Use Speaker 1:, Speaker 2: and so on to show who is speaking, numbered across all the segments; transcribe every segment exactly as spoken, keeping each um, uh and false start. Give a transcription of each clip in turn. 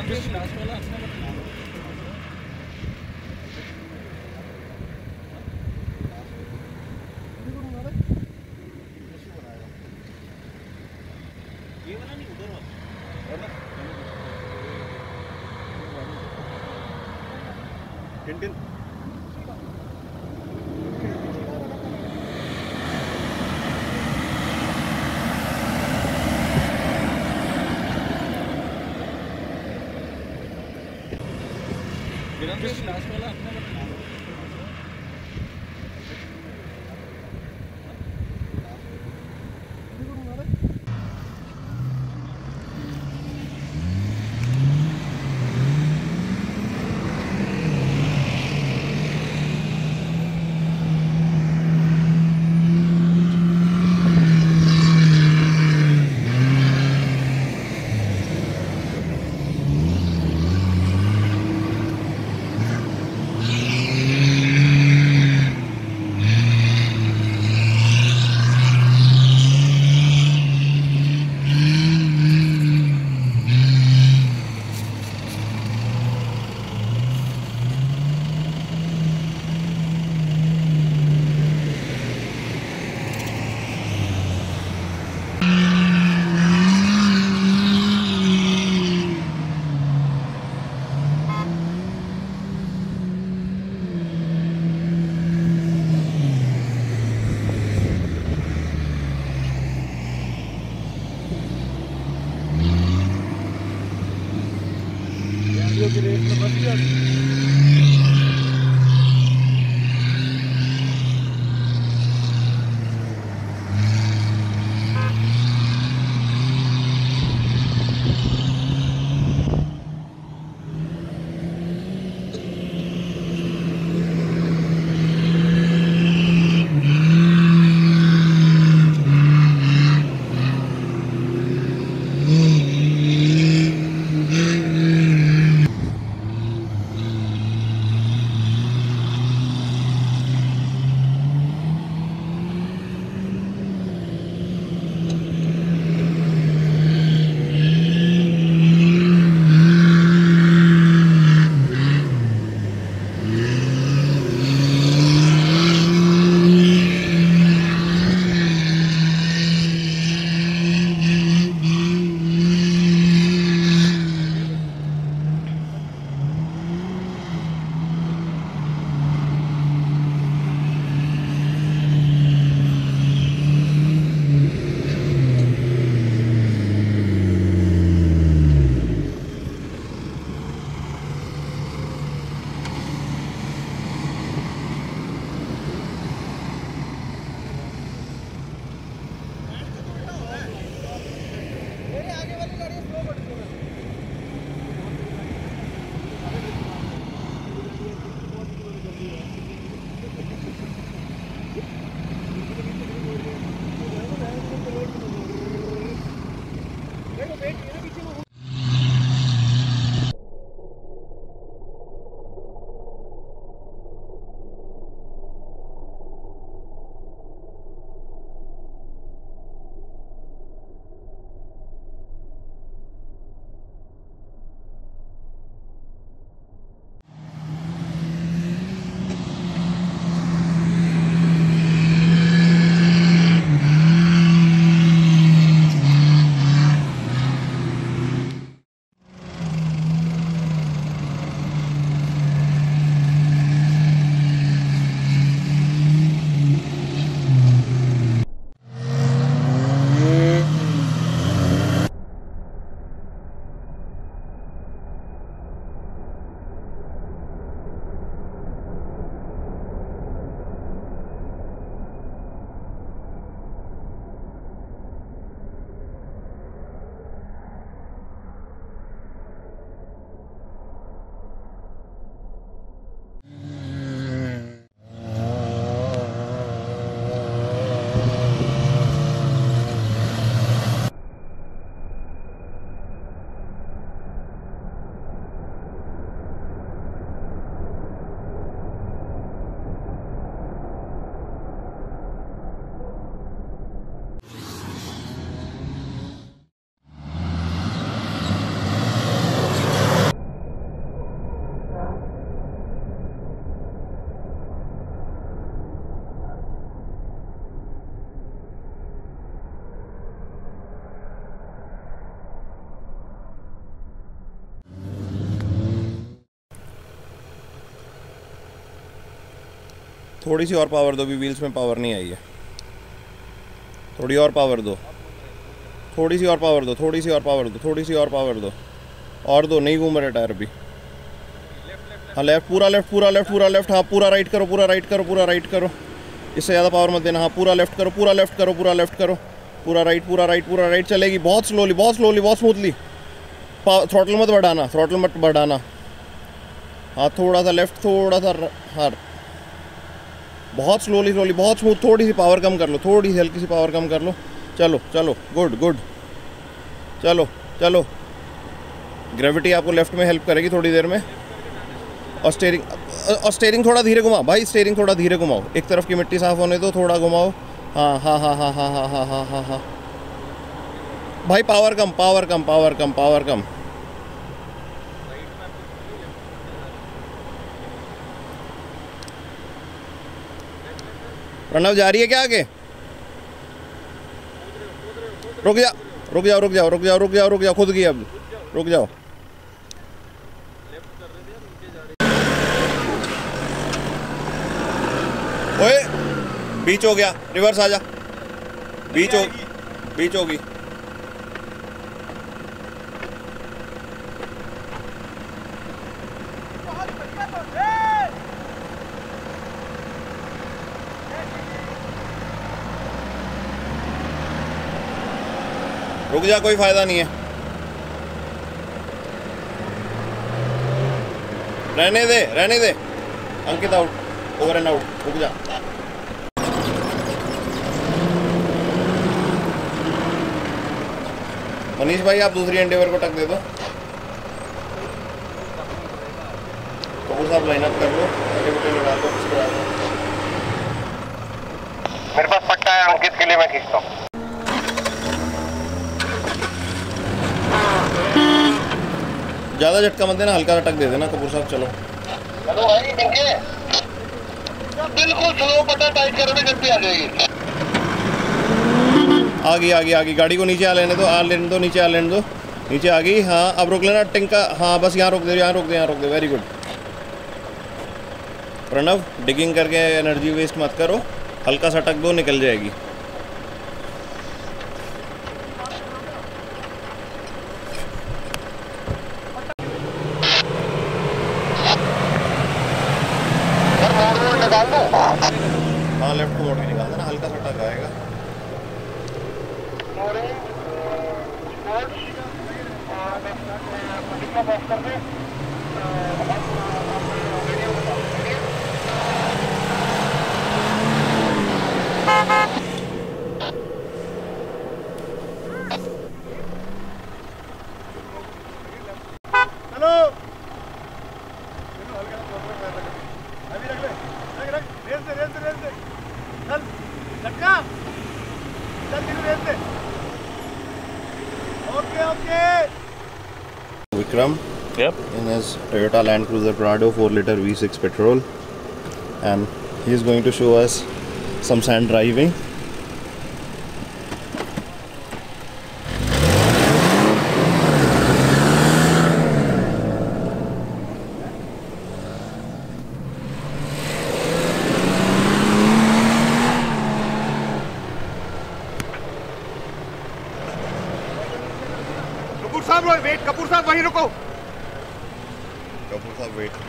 Speaker 1: Last वाला अपना ये वाला नहीं, उधर वाला टिन लास्ट वाला अपना की रेस में बच गया।
Speaker 2: थोड़ी सी और पावर दो, भी व्हील्स में पावर नहीं आई है। थोड़ी और पावर दो, थोड़ी सी और पावर दो, थोड़ी सी और पावर दो, थोड़ी सी और पावर दो, और दो। नहीं घूम रहे टायर अभी। हाँ लेफ्ट, पूरा लेफ्ट, पूरा लेफ्ट, पूरा लेफ्ट। हाँ पूरा राइट करो, पूरा राइट करो, पूरा राइट करो। इससे ज़्यादा पावर मत देना। हाँ पूरा लेफ्ट करो, पूरा लेफ्ट करो, पूरा लेफ्ट करो, पूरा राइट, पूरा राइट, पूरा राइट। चलेगी बहुत स्लोली, बहुत स्लोली, बहुत स्मूथली। थ्रॉटल मत बढ़ाना, थ्रॉटल मत बढ़ाना। हाँ थोड़ा सा लेफ्ट, थोड़ा सा। हाँ बहुत स्लोली स्लोली, बहुत स्मूथ। थोड़ी सी पावर कम कर लो, थोड़ी सी हल्की सी पावर कम कर लो। चलो चलो, गुड गुड। चलो चलो, ग्रेविटी आपको लेफ्ट में हेल्प करेगी थोड़ी देर में। और स्टेयरिंग, और स्टेयरिंग थोड़ा धीरे घुमाओ भाई, स्टेयरिंग थोड़ा धीरे घुमाओ। एक तरफ की मिट्टी साफ होने दो, थोड़ा घुमाओ। हाँ हाँ हाँ हाँ हाँ हाँ हाँ हाँ हाँ हाँ भाई पावर कम, पावर कम, पावर कम, पावर कम। प्रणव जा रही है क्या आगे? रुक जा, रुक जाओ, रुक जाओ, रुक जाओ, रुक जाओ, रुक जाओ, खुद गई अब, रुक जाओ। ओए बीच हो गया, रिवर्स आ जा। बीच हो, बीच होगी। रुक जा, कोई फायदा नहीं है, रहने दे, रहने दे। Ankit out, over and out, रुक जा। मनीष भाई आप दूसरी एंडेवर को टक दे दो। कपूर साहब लाइन अप कर लो, आगे बटे लगा दो, उसको डाल दो।
Speaker 3: मेरे पास पट्टा है अंकित के लिए, मैं खींचता हूँ।
Speaker 2: ज़्यादा झटका मत देना, हल्का झटक दे देना कपूर साहब। चलो
Speaker 3: हेलो भाई, देखिए बिल्कुल स्लो, पता टाइट करने में गलती आ जाएगी।
Speaker 2: आ गई, आ गई, आ गई। गाड़ी को नीचे आ लेने दो, आ लेने दो, नीचे आ लेने दो, नीचे आ गई। हाँ अब रोक लेना टिंका। हाँ बस यहाँ रोक दे, यहाँ रोक दे, यहाँ रोक दे। वेरी गुड प्रणव, डिगिंग करके एनर्जी वेस्ट मत करो, हल्का सा टक दो, निकल जाएगी। हाँ लेफ्ट को मोड़ के निकाल देना, हल्का सा टक आएगा।
Speaker 1: चलो अभी रख ले, रख रख, रेस दे, रेस दे, रेस दे। चल लटका, चल धीरे रेस दे। Okay okay.
Speaker 2: Vikram,
Speaker 1: Yep.
Speaker 2: in his Toyota Land Cruiser Prado four liter V six petrol, and he is going to show us some sand driving.
Speaker 1: Kapoor साहब वेट, कपूर साहब वहीं रुको।
Speaker 2: कपूर साहब वेट।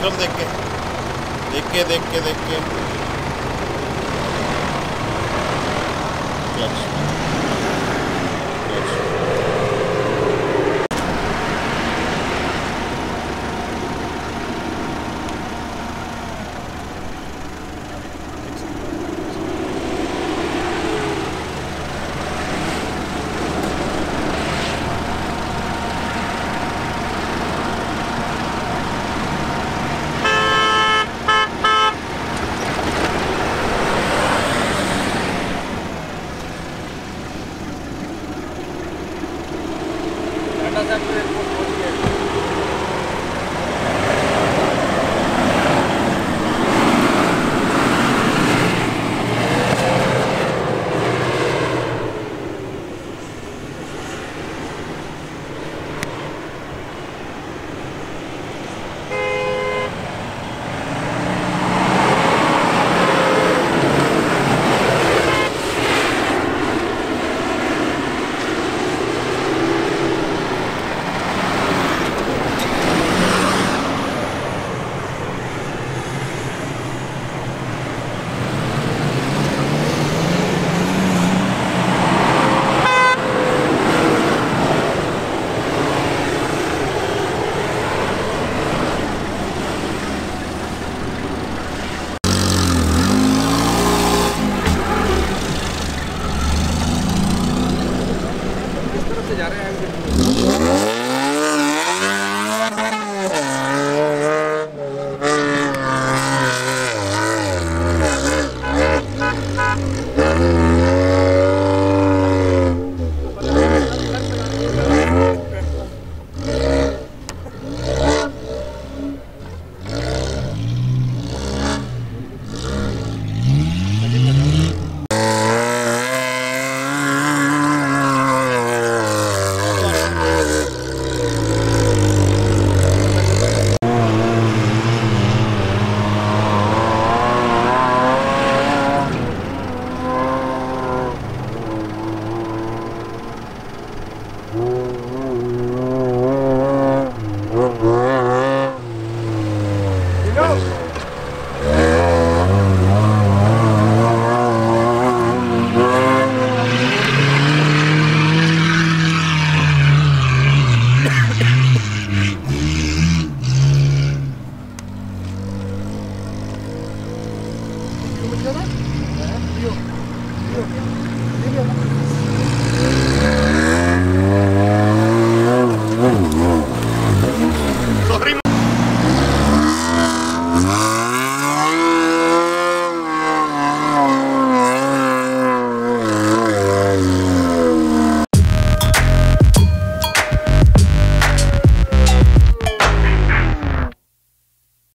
Speaker 2: विक्रम देख के देख के देख के देख के क्लच